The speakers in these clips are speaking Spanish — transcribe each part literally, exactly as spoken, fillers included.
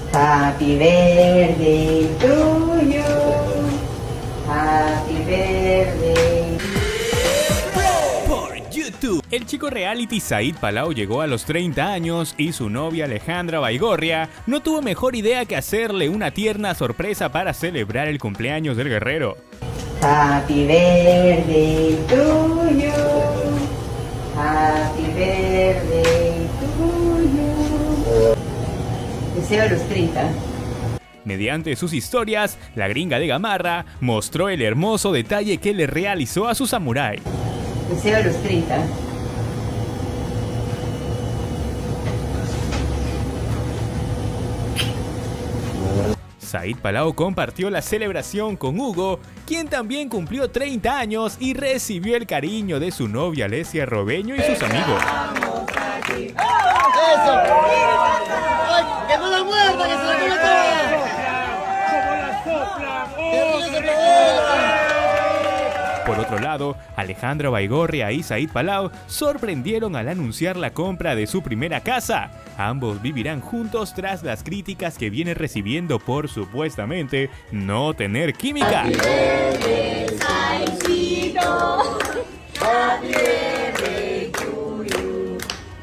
Happy birthday to you. Happy birthday. Por YouTube. El chico reality Said Palau llegó a los treinta años y su novia Alejandra Baigorria no tuvo mejor idea que hacerle una tierna sorpresa para celebrar el cumpleaños del guerrero. Happy birthday to you. Happy birthday to you. Deseo a los treinta. Mediante sus historias, la gringa de Gamarra mostró el hermoso detalle que le realizó a su samurái. Deseo a los treinta. Said Palau compartió la celebración con Hugo, quien también cumplió treinta años y recibió el cariño de su novia Alesia Robeño y sus amigos. ¡Eso! ¡Ay, que no la muerda, que se la come toda! ¡Como la sopla! Por otro lado, Alejandra Baigorria y Said Palau sorprendieron al anunciar la compra de su primera casa. Ambos vivirán juntos tras las críticas que vienen recibiendo por supuestamente no tener química. Happy birthday, Saidcito. Happy birthday to you.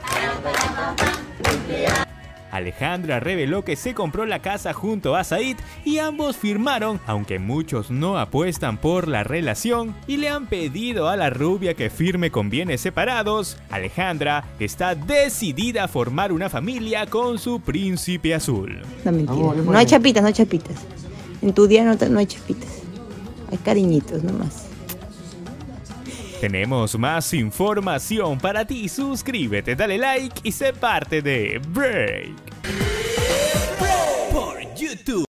Alejandra reveló que se compró la casa junto a Said y ambos firmaron, aunque muchos no apuestan por la relación y le han pedido a la rubia que firme con bienes separados. Alejandra está decidida a formar una familia con su príncipe azul. No, mentira. No hay chapitas, no hay chapitas. En tu día no, te, no hay chapitas. Hay cariñitos nomás. Tenemos más información para ti. Suscríbete, dale like y sé parte de Break por YouTube.